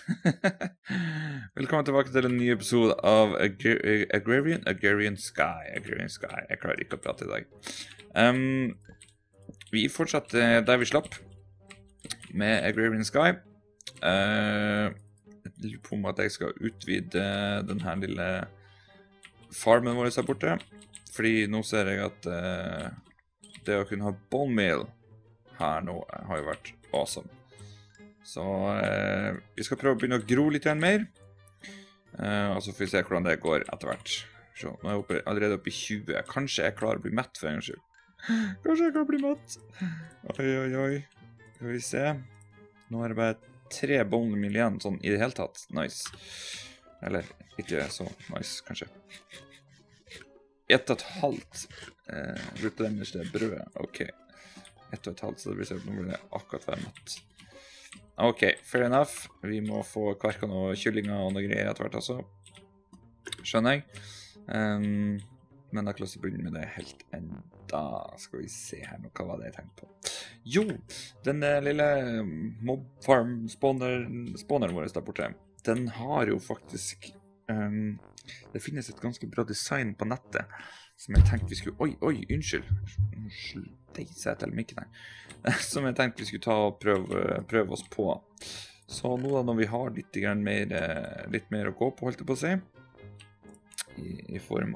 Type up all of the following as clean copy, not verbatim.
Velkommen tilbake til en ny episode av Agrarian Sky. Jeg klarer ikke å prate i dag. Vi fortsatte der vi slapp med Agrarian Sky. Jeg lurer på om at jeg skal utvide denne lille farmen vår her borte. Fordi nå ser jeg at det å kunne ha bone meal her nå har jo vært awesome. Så vi skal prøve å begynne å gro litt mer. Og så får vi se hvordan det går etter hvert. Så nå er jeg allerede oppe i 20. Kanskje jeg klarer å bli mett for en gang skyld. Kanskje jeg kan bli mett. Oi. Skal vi se. Nå er det bare 3 bone meal igjen, sånn i det hele tatt. Nice. Eller ikke så nice, kanskje. 1,5 replenished brød. Ok. 1,5, så det blir sånn at nå blir det akkurat være mett. Ok, fair enough. Vi må få kverka noen kyllinger og noen greier etter hvert også. Skjønner jeg. Men jeg har ikke lyst til å begynne med det helt enda. Skal vi se her nå, hva var det jeg tenkte på? Jo, den lille mob farm spawneren vår der borte, den har jo faktisk... det finnes et ganske bra design på nettet, som jeg tenkte vi skulle... Oi, unnskyld. Deise jeg til mikken her. Som jeg tenkte vi skulle ta og prøve oss på. Så nå da, når vi har litt mer å gå på, holdt jeg på å si, i form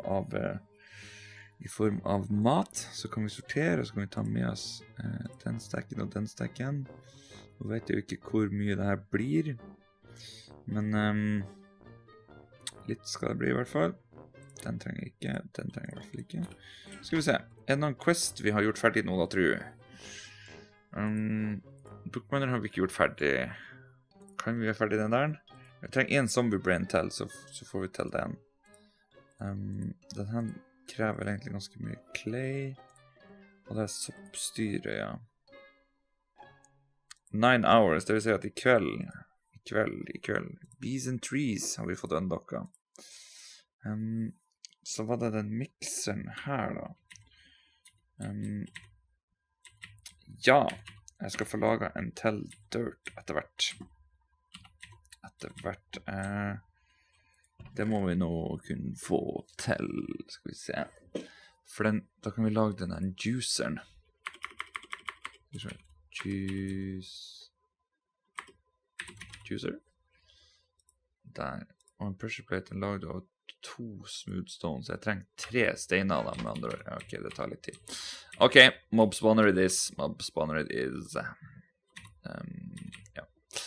av mat, så kan vi sortere, så kan vi ta med oss den stekken og den stekken. Nå vet jeg jo ikke hvor mye det her blir, men litt skal det bli i hvert fall. Den trenger jeg ikke, den trenger jeg i hvert fall ikke. Skal vi se, er det noen quest vi har gjort ferdig nå da, tror jeg? Bookminer har vi ikke gjort ferdig. Kan vi gjøre ferdig den der? Jeg trenger en zombie brain til, så får vi til den. Den her krever egentlig ganske mye clay. Og det er soppstyret, ja. 9 hours, det vil si at i kveld. Bees and trees har vi fått undokka. Så var det den mikseren her da. Ja, jeg skal få laget en til dirt etter hvert. Det må vi nå kunne få til, skal vi se. For da kan vi lage denne juiceren. Juicer. Der. Og en pressure plate er laget av 2 smooth stones. Jeg trenger 3 steiner av dem med andre ord. Ok, det tar litt tid. Ok, mob spawner it is. Ja.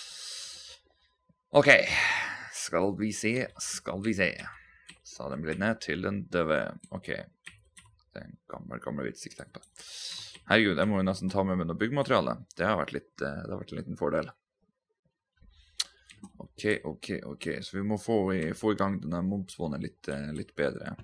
Ok, skal vi se. Så den blir ned til den døve. Ok, det er en gammel vits ikke tenkt på. Herregud, jeg må jo nesten ta med noe byggmateriale. Det har vært en liten fordel. Ok, så vi må få i gang denne mobspawnen litt bedre.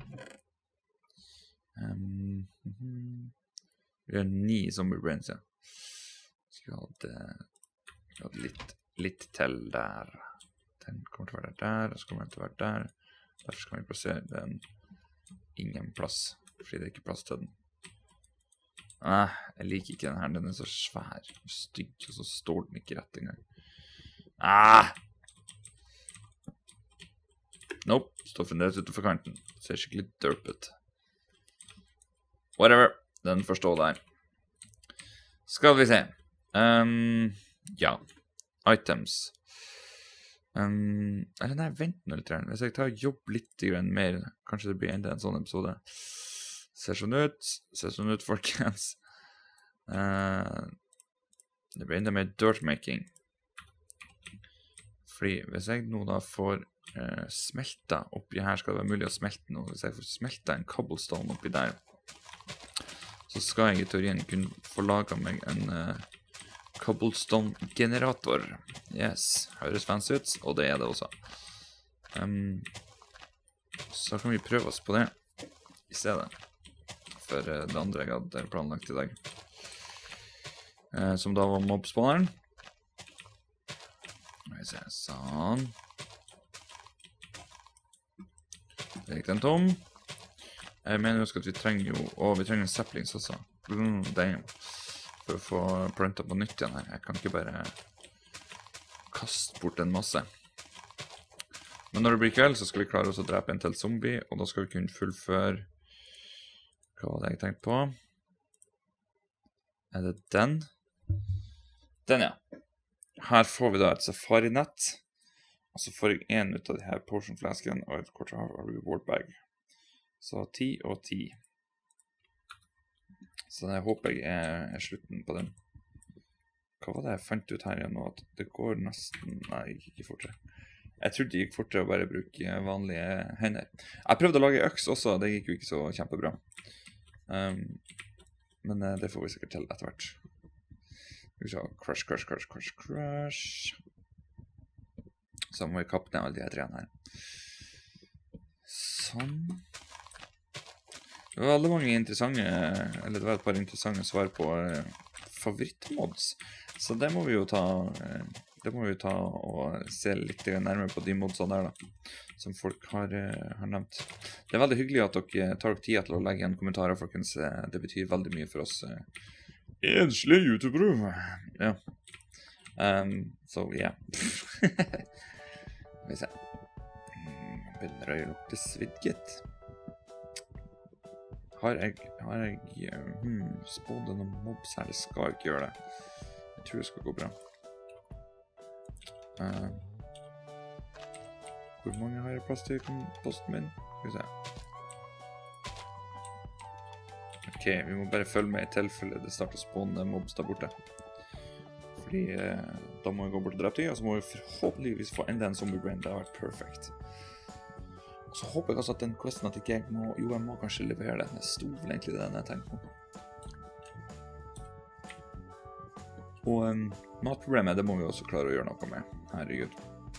Vi har 9 zombie brains, ja. Skal vi ha litt til der. Den kommer til å være der, og så kommer den til å være der. Derfor skal vi plassere den ingen plass, fordi det er ikke plass til den. Jeg liker ikke den her, den er så svær og stygg, og så står den ikke rett engang. Nope, står fremdeles utenfor kanten. Ser skikkelig derpet. Whatever, den får stå der. Skal vi se. Ja, items. Eller nei, vent nå litt. Hvis jeg tar jobb litt mer, kanskje det blir enda en sånn episode. Ser sånn ut, folkens. Det blir enda mer dirtmaking. Fordi hvis jeg nå da får smelta oppi her, skal det være mulig å smelte noe. Hvis jeg får smelta en cobblestone oppi der, så skal jeg i teorien kunne få laget meg en cobblestone-generator. Yes, høres fancy ut, og det er det også. Så kan vi prøve oss på det i stedet for det andre jeg hadde planlagt i dag. Som da var mobspawneren. Skal vi se, sånn. Det gikk den tom. Jeg mener husk at vi trenger vi trenger en saplings også. Damn. For å få planta på nytt igjen her. Jeg kan ikke bare kaste bort en masse. Men når det blir kveld, så skal vi klare oss å drepe en til zombie, og da skal vi kunne fullføre... Hva var det jeg tenkte på? Er det den? Den, ja. Her får vi da et safari-nett, og så får jeg en ut av de her potion-flaskene, og et kort av reward bag. Så 10 og 10. Så det håper jeg er slutten på den. Hva var det jeg fant ut her igjen nå? At det går nesten... Nei, ikke fortere. Jeg trodde det gikk fortere å bare bruke vanlige hender. Jeg prøvde å lage øks også, det gikk jo ikke så kjempebra. Men det får vi sikkert til etter hvert. Skal vi se, crush, crush, crush, crush, crush. Så må vi kappe ned alle de her trene her. Sånn. Det var veldig mange interessante, eller det var et par interessante svar på favorittmods. Så det må vi jo ta og se litt nærmere på de modsene der da, som folk har nevnt. Det er veldig hyggelig at dere tar dere tid til å legge igjen kommentarer, folkens. Det betyr veldig mye for oss enslige youtubere. Ja. Så, ja. Vi ser. Begynner å lukte svidget. Har jeg spådd noen mobs her? Det skal jo ikke gjøre det. Jeg tror det skal gå bra. Hvor mange har jeg plass til komposten min? Skal vi se. Ok, vi må bare følge med i tilfelle det starter å spåne mobs der borte. Fordi da må vi gå bort og drepe dem, og så må vi forhåpentligvis få enda en zombie brain. Det har vært perfekt. Og så håper jeg også at den questen at ikke jeg må... Jo, jeg må kanskje levere den. Jeg sto vel egentlig den jeg tenkte på. Og matproblemet, det må vi også klare å gjøre noe med. Herregud.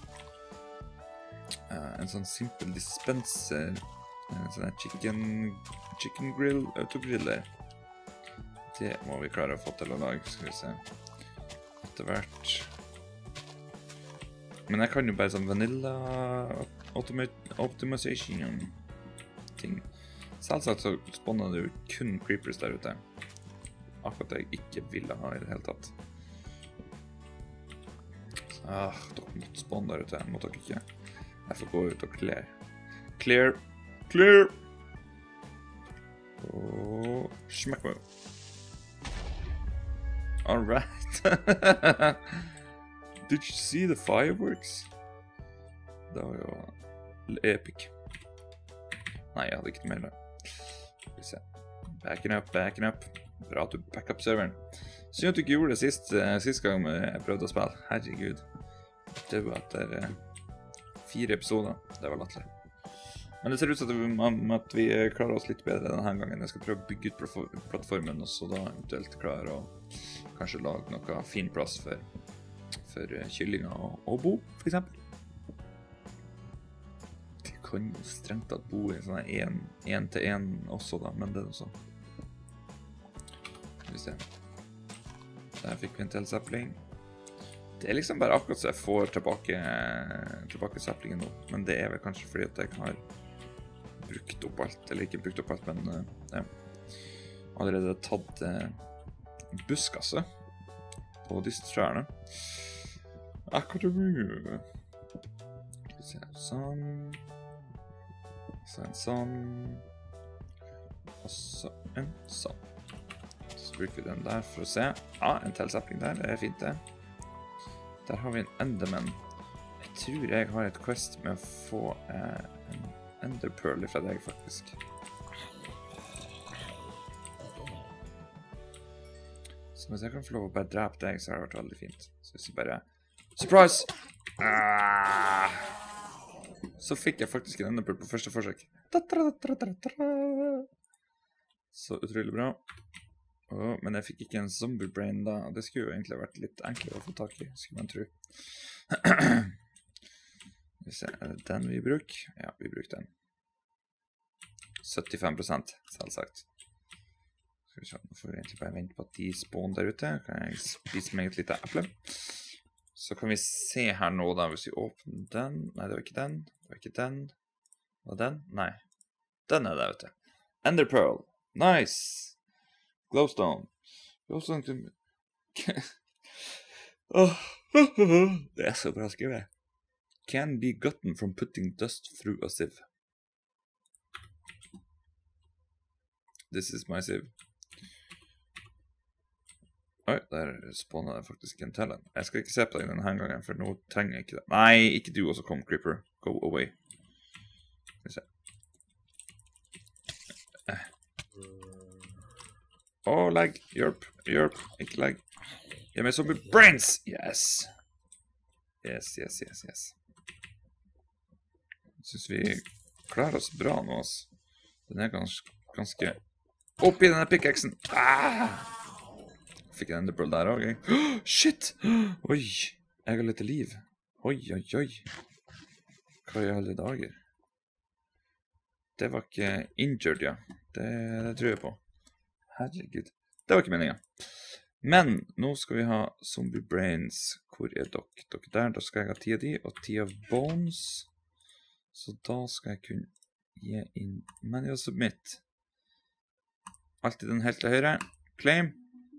En sånn simpel dispenser. En sånn chicken grill, autogriller. Det må vi klare å få til å lage, skal vi se. Etter hvert. Men jeg kan jo bare sånn vanilla optimization ting. Selvsagt så spawner det jo kun creepers der ute. Akkurat det jeg ikke ville ha i det hele tatt. Dere måtte spawne der ute, måtte dere ikke. Jeg får gå ut og clear. Clear! Og smekk meg. Alright. Did you see the fireworks? Det var jo epic. Nei, jeg hadde ikke noe mer da. Skal vi se. Backing up. Bra at du back up serveren. Synd at du ikke gjorde det sist gang jeg prøvde å spille. Herregud. Det var etter 4 episoder. Det var latterlig. Men det ser ut som at vi klarer oss litt bedre denne gangen. Jeg skal prøve å bygge ut plattformen, og så da eventuelt klare å kanskje lage noe fin plass for kyllinger og bo, for eksempel. De kan jo strengt tatt bo i sånn 1-1 også da, men det er noe sånn. Skal vi se. Der fikk vi en til sapling. Det er liksom bare akkurat så jeg får tilbake saplingen nå, men det er vel kanskje fordi at jeg har brukt opp alt, eller ikke brukt opp alt, men ja. Allerede tatt buskasse på disse trærne. Akkurat det blir. Skal vi se, sånn. Så en sånn. Og så en sånn. Så bruker vi den der for å se. Ja, en tilsapling der, det er fint det. Der har vi en enderman. Jeg tror jeg har et quest med å få en enderpearl fra deg, faktisk. Så hvis jeg kan få lov å bare drepe deg, så har det vært veldig fint. Så hvis jeg bare... Surprise! Så fikk jeg faktisk en enderpearl på første forsøk. Så utrolig bra. Men jeg fikk ikke en zombie brain da. Det skulle jo egentlig vært litt enklere å få tak i, skulle man tro. Vi ser, er det den vi bruker? Ja, vi bruker den. 75%, selvsagt. Skal vi se, nå får vi egentlig bare vente på at de spawner der ute. Kan jeg spise meg et lite eple? Så kan vi se her nå da, hvis vi åpner den. Nei, det var ikke den. Det var ikke den. Var det den? Nei. Den er der ute. Ender Pearl. Nice! Glowstone. Det er så bra skrevet. can be gotten from putting dust through a sieve. This is my sieve. Oi, der spawnet jeg faktisk en til. Jeg skal ikke se på deg denne gangen, for nå trenger jeg ikke det. Nei, ikke du også kom, Creeper. Go away. Skal vi se. Lag. Hjelp. Ikke lag. Gi meg zombie brains! Yes. Yes. Jeg synes vi klarer oss bra nå, altså. Den er ganske oppi denne pickaxen. Fikk en enderpearl der også, jeg. Shit! Oi, jeg har litt liv. Oi. Hva i alle dager? Det var ikke injured, ja. Det tror jeg på. Herregud. Det var ikke meningen. Men nå skal vi ha zombie brains. Hvor er dere? Dere der. Da skal jeg ha 10 av de, og 10 av bones. Så da skal jeg kunne gi inn manual submit. Alltid den helt til høyre. Claim.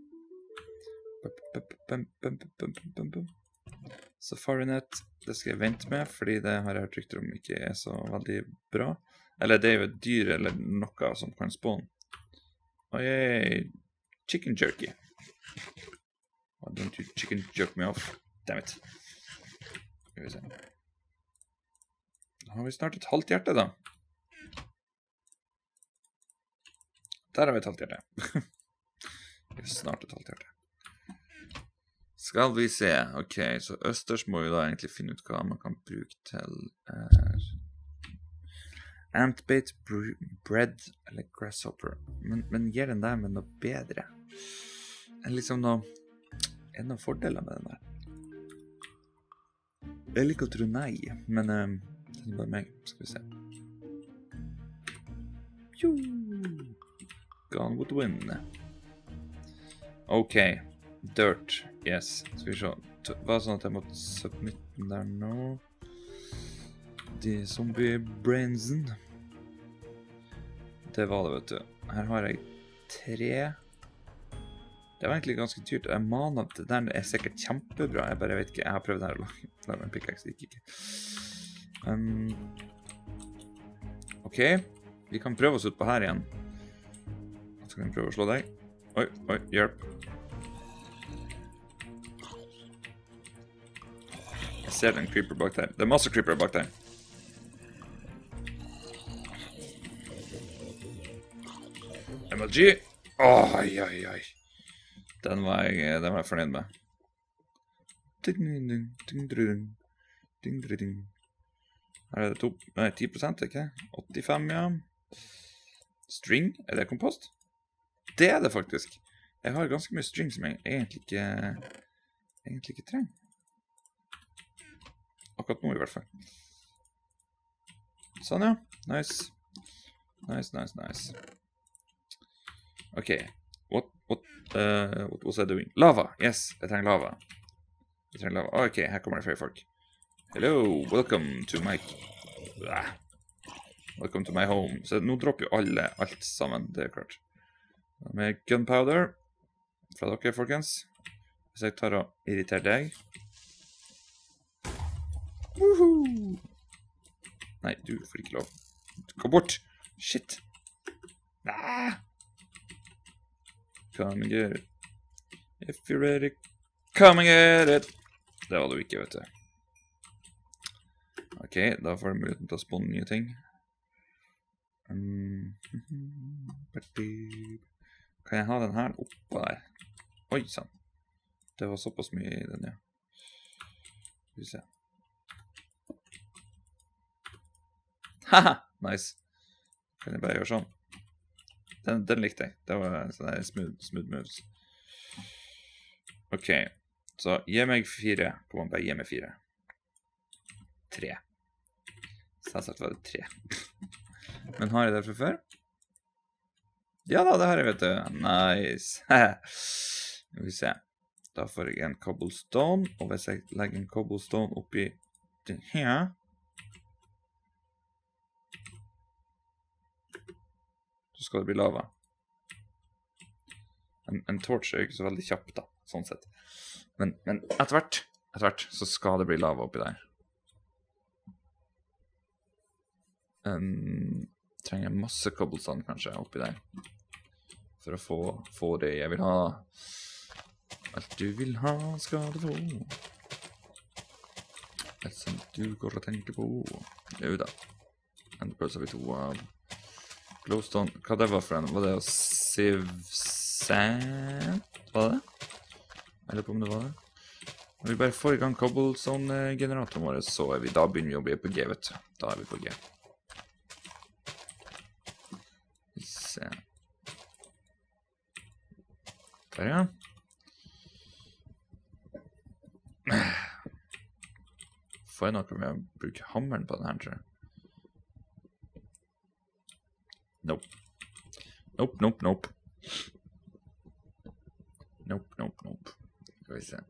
SafariNet, det skal jeg vente med, fordi det har jeg hørt rykter om ikke er så veldig bra. Eller det er jo et dyr eller noe som kan spawne. Oi, chicken jerky. Why don't you chicken jerk me off? Damn it. Skal vi se. Da har vi snart et halvt hjerte da. Der har vi et halvt hjerte. Vi har snart et halvt hjerte. Skal vi se. Ok, så østers må vi da egentlig finne ut hva man kan bruke til antbait, bread eller grasshopper. Men gir den der med noe bedre? Liksom noe fordeler med den der? Jeg liker å tro nei, men det er bare meg. Skal vi se. Gone with the wind. Ok, dirt, yes. Skal vi se. Hva sånn at jeg måtte submitte den der nå? De zombie brainsen. Det var det, vet du. Her har jeg 3. Det var egentlig ganske dyrt. Jeg maner at det der er sikkert kjempebra. Jeg vet ikke. Jeg har prøvd her å lage en pickaxe. Det gikk ikke. Ok. Vi kan prøve oss ut på her igjen. Så kan vi prøve å slå deg. Oi, hjelp. Jeg ser en creeper bak der. Det er masse creeper bak der. MLG. Oi. Den var jeg fornøyd med. Her er det 10%, ikke? 85, ja. String, er det kompost? Det er det faktisk. Jeg har ganske mye string som jeg egentlig ikke trenger. Akkurat nå i hvert fall. Sånn, ja. Nice. Ok. What was I doing? Lava! Yes, jeg trenger lava. Ok, her kommer det flere folk. Hello, welcome to my... Welcome to my home. Så nå dropper jo alt sammen, det er klart. Med gunpowder fra dere, folkens. Hvis jeg tar og irriterer deg. Woohoo! Nei, du får ikke lov. Gå bort! Shit! Come and get it. If you're ready, come and get it. Det var det jo ikke, vet du. Ok, da får du muligheten til å spåne nye ting. Kan jeg ha den her oppå der? Oi, sann. Det var såpass mye i den, ja. Skal vi se. Haha, nice. Kan jeg bare gjøre sånn? Den likte jeg. Det var sånne smooth moves. Ok, så gi meg 4. Kom an, bare gi meg 4. 3. Selvsagt var det 3. Men har jeg det fra før? Ja da, det har jeg, vet du. Nice. Skal vi se. Da får jeg en cobblestone, og hvis jeg legger en cobblestone oppi den her, så skal det bli lava. En torch er jo ikke så veldig kjapp da, sånn sett. Men etter hvert så skal det bli lava oppi der. Trenger masse cobblestone kanskje oppi der. For å få det jeg vil ha. Alt du vil ha skal du få. Alt som du går og tenker på. Jo da. Enderpearls har vi 2 av. Glowstone, hva det var for en? Var det å sieve sand? Var det? Jeg lurer på om det var det. Når vi bare får i gang cobblestone-generatoren vår, så da begynner vi å bli på G, vet du. Da er vi på G. Vi ser. Der, ja. Får jeg noe med å bruke hammeren på den her, tror jeg? Nope. Nope. Skal vi se.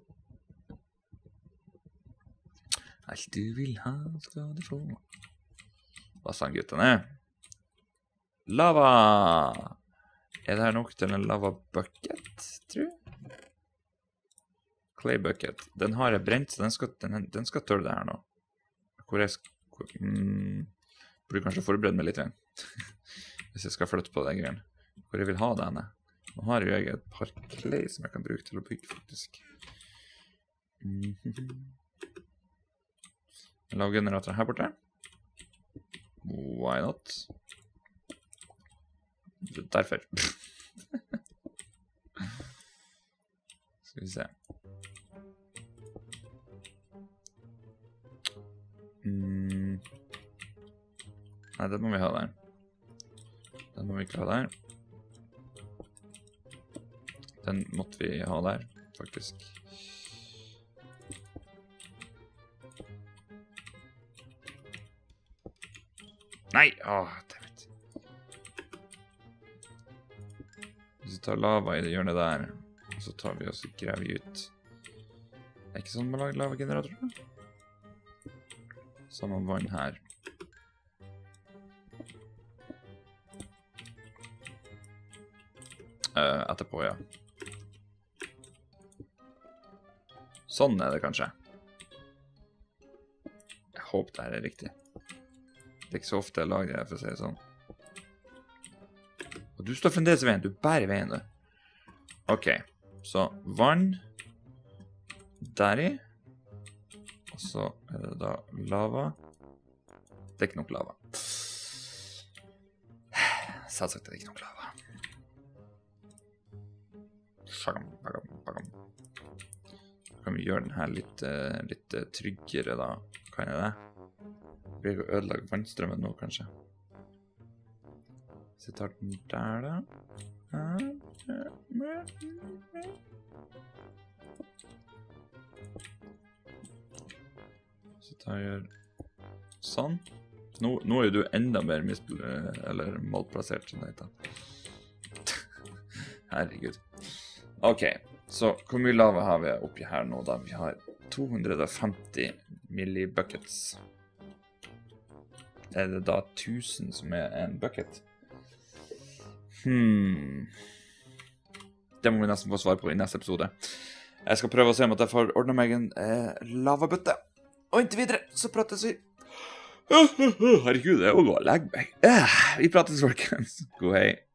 Alt du vil ha, skal du få. Hva sa guttene? Lava! Er det her nok til en lava bucket, tror jeg? Clay bucket. Den har jeg brent, så den skal tåle det her nå. Hvor jeg burde kanskje forberede meg litt. Hvis jeg skal flytte på det greiene. Hvor jeg vil ha det henne. Nå har jo jeg et par clay som jeg kan bruke til å bygge, faktisk. Lavgenerator her borte. Why not? Derfor. Skal vi se. Nei, det må vi ha der. Den må vi ikke ha der. Den måtte vi ha der, faktisk. Nei! Dammit. Hvis vi tar lava i det hjørnet der, så tar vi og graver ut. Det er ikke sånn man lager lavageneratorer. Så har man vann her. Etterpå, ja. Sånn er det kanskje. Jeg håper det her er riktig. Det er ikke så ofte jeg lager det, for å si det sånn. Og du står fremdeles i veien. Du bærer veien, du. Ok, så vann deri. Og så er det da lava. Det er ikke nok lava. Selvsagt er det ikke nok lava. Kan vi gjøre den her litt tryggere da? Kan jeg det? Blir det å ødelegge vannstrømmen nå, kanskje? Så jeg tar den der da. Så tar jeg sånn. Nå er jo du enda mer malplassert, som det heter. Herregud. Ok, så hvor mye lava har vi oppi her nå da? Vi har 250 millibuckets. Er det da 1000 som er en bucket? Det må vi nesten få svar på i neste episode. Jeg skal prøve å se om at jeg får ordnet meg en lavabøtte. Og inntil videre, så prates vi. Herregud, det er jo å legge meg. Vi prates, folkens. God hei.